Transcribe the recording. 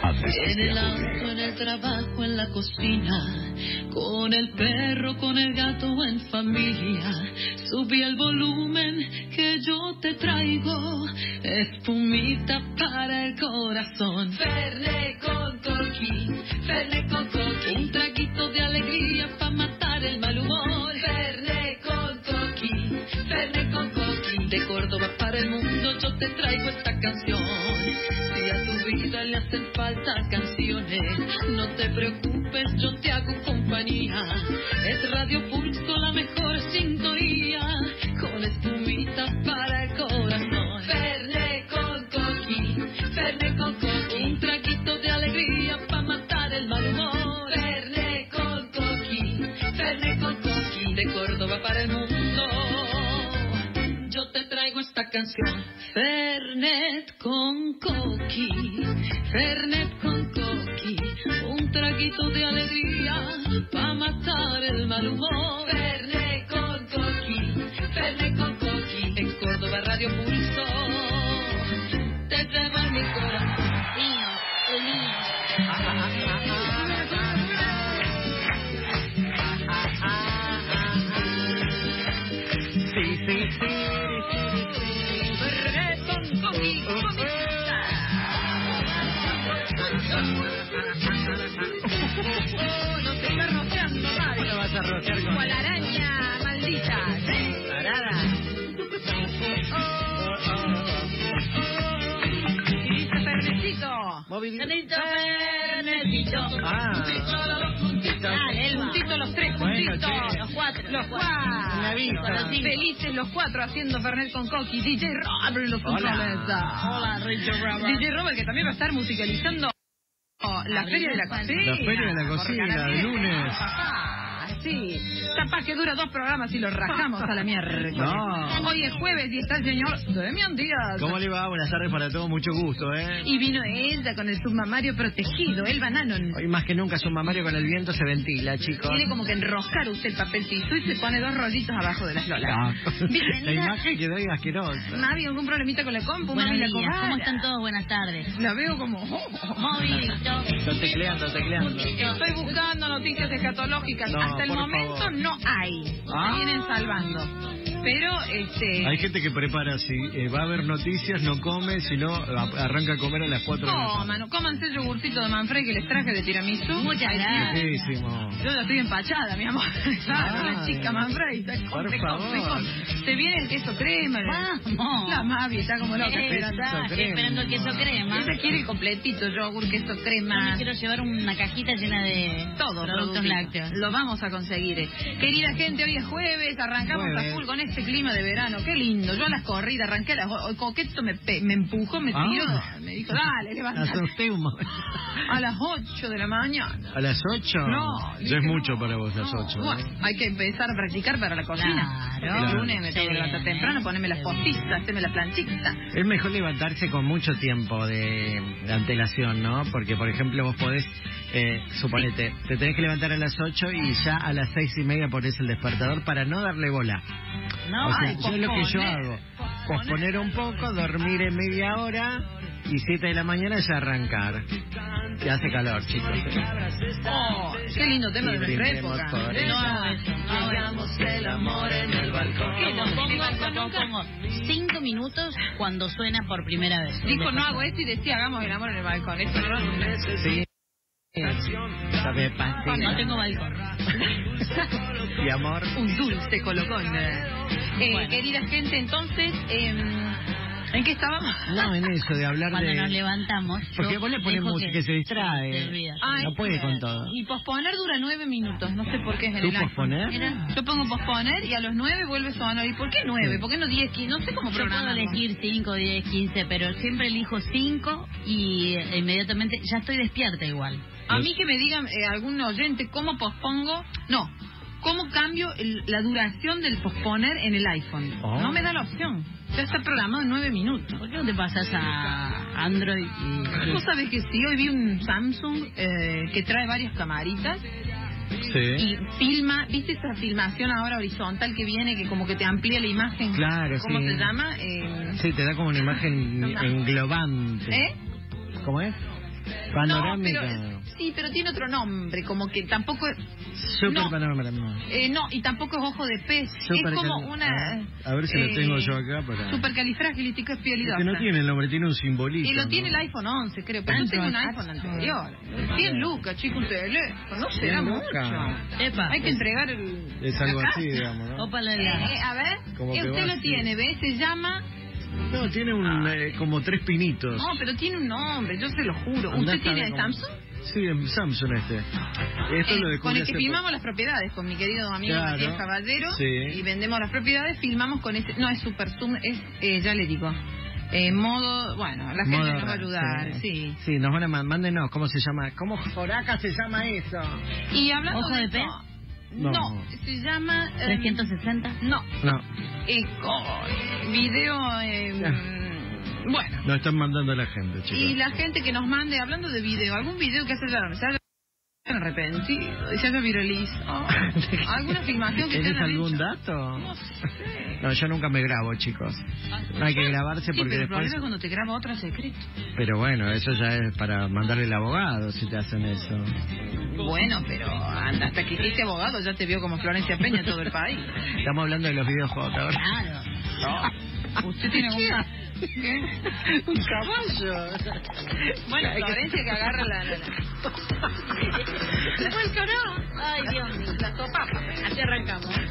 En el auto, en el trabajo, en la cocina, con el perro, con el gato o en familia. Subí el volumen que yo te traigo, espumita para el corazón. Fernet con coqui, Fernet con coqui, un traguito de alegría para matar el mal humor. Fernet con coqui, Fernet con coqui, de Córdoba para el mundo yo te traigo esta canción. Si a tu vida le hacen falta canciones, no te preocupes, yo te hago compañía. Es Radio Pulso la mejor sintonía, con espumita para el corazón. Fernet con coqui, Fernet con coqui, un traguito de alegría para matar el mal humor. Fernet con coqui, Fernet con coqui, de Córdoba para el mundo yo te traigo esta canción. Fernet con coqui, Fernet con coqui, un traguito de alegría pa' matar el mal humor. Fernet con coqui, Fernet con coqui, en Córdoba Radio Pulso te lleva mi corazón. Sí, sí, sí. No te está rociando, Mario. ¿Cómo lo vas a rociar con la araña maldita? Tarada. Y dice Fernecito. Movidito. Fernecito. Dale, el puntito, los tres puntitos. Bueno, los cuatro. Los Una vista. Felices los cuatro haciendo Fernet con coqui. DJ Robert los controles. Hola, DJ Robert, que también va a estar musicalizando la Feria de la Cocina. La Feria de la Cocina, de lunes. Sí, capaz que dura 2 programas y lo rajamos a la mierda. No. Hoy es jueves y está el señor Demian Díaz. ¿Cómo le va? Buenas tardes para todos, mucho gusto, Y vino ella con el submamario protegido, el Bananon. Hoy más que nunca su mamario con el viento se ventila, chicos. Tiene como que enroscar usted el papelcito y se pone 2 rollitos abajo de las lolas. No. Bienvenida. La imagen quedó ahí asquerosa. ¿Mavi, algún problemita con la compu? Buenos Mavi, la días, cobara. ¿cómo están todos? Buenas tardes. La veo como... Movidito. Está tecleando. Estoy buscando noticias escatológicas. No, Hasta el por momento favor. no hay. Se vienen salvando. Pero, Hay gente que prepara así, va a haber noticias, no come, sino arranca a comer a las 4 de la tarde. Coman, cómanse el yogurcito de Manfredi que les traje de tiramisú. Muchas gracias. Riquísimo. Yo ya estoy empachada, mi amor. Claro, la chica Manfredi. Por favor. Se viene el queso crema. Vamos. La Mavi está como loca esperando. Estoy esperando el queso crema. Ella quiere el completito, yogur, queso Yo crema. me quiero llevar una cajita llena de Todo, productos lácteos. Lo vamos a conseguir. Querida gente, hoy es jueves, arrancamos Jueves. a full con este clima de verano. Qué lindo. Yo a las corridas arranqué a las... El coqueto me empujó, me tiró. Me dijo, dale, levántate. Asusté un momento. A las 8 de la mañana. ¿A las 8? No, Ya dije, es mucho no, para vos las no. 8. Bueno, hay que empezar a practicar para la cocina. Claro. El lunes me tengo que levantar Bien, temprano, ponerme las postitas, hacerme la planchita. Es mejor levantarse con mucho tiempo de antelación, ¿no? Porque, por ejemplo, vos podés, suponete, te tenés que levantar a las 8 y ya a las 6:30 ponés el despertador para no darle bola. No, O sea, ay, yo lo que yo posponer, hago, posponer un poco, dormir en media hora y 7 de la mañana ya arrancar. Que hace calor, chicos. Oh, qué lindo tema de nuestra brindemos época. por eso. no hago eso. Hagamos el amor en el balcón. ¿Qué? Lo pongo 5 minutos cuando suena por primera vez. Dijo, no hago esto y decía, hagamos el amor en el balcón. Esto no lo... Sí. Sabe No pastel tengo balcón. y amor. Un dulce colocón. Bueno. Querida gente, entonces, ¿en qué estábamos? No, en eso de hablar Cuando de... nos levantamos. Porque yo vos le pones dejo música que que se distrae. se olvida. Ay, No puede con todo. Y posponer dura 9 minutos. No sé por qué es en ¿Tú el iPhone. posponer? Mira, Yo pongo posponer y a los 9 vuelve a sonar. ¿Y por qué 9? ¿Por qué no 10, 15? No sé cómo yo puedo programar. elegir 5, 10, 15, pero siempre elijo 5 y inmediatamente ya estoy despierta igual. A mí que me digan algún oyente cómo pospongo... No, cómo cambio la duración del posponer en el iPhone. Oh. No me da la opción. Ya está programado en 9 minutos. ¿Por qué no te pasas a Android y... Vos sabés que sí, hoy vi un Samsung que trae varias camaritas Sí. y filma, ¿viste esa filmación ahora horizontal que viene que como que te amplía la imagen? Claro, ¿Cómo sí. se llama? Sí, te da como una imagen englobante. ¿Eh? ¿Cómo es? Panorámica. Sí, pero tiene otro nombre, como que tampoco es... Super no, panorámica. no, y tampoco es ojo de pez. Super es como una... A ver si lo tengo yo acá para... Supercalifragilisticoespialidosa. Que no tiene el nombre, tiene un simbolito. Y lo ¿no? tiene el iPhone 11, creo. Pero yo tengo un iPhone anterior. 100 lucas, chico, un teléfono. No será mucho. Epa. Hay que entregar el... Es algo acá. así, digamos, ¿no? Opa, A ver, Como que usted va lo así. tiene, ¿ves? Se llama... No, tiene como 3 pinitos. No, pero tiene un nombre, yo se lo juro. Andá ¿Usted a tiene saber el cómo. Samsung? Sí, en Samsung este. Esto lo descubrí con el que hace filmamos poco. las propiedades, con mi querido amigo Claro. Matías Caballero. Sí. Y vendemos las propiedades, filmamos con ese... No, es Super Zoom, es, ya le digo... modo, bueno, la gente Modo nos va a ayudar, sí. sí. Sí, nos van a mándenos, ¿cómo se llama? ¿Cómo Joraca se llama eso? Y hablando ¿Ojo de eso, pez? No, se llama... 360. No, No, video... bueno. nos están mandando a la gente, chicos. Y la gente que nos mande, hablando de video, algún video que se haya arrepentido y se haya viralizado, alguna filmación que se ¿Tienes haya algún hecho. dato? No sé. No, yo nunca me grabo, chicos. No hay que grabarse Sí, porque pero el después... problema es cuando te graba otro secreto. Pero bueno, eso ya es para mandarle al abogado si te hacen eso. Bueno, pero anda, hasta que hiciste abogado ya te vio como Florencia Peña en todo el país. Estamos hablando de los videojuegos ahora. Claro. Usted tiene ¿Qué? Un caballo. Bueno, Florencia que agarra la... ¿Se fue el carajo? Ay, Dios mío. La sopa. Así arrancamos.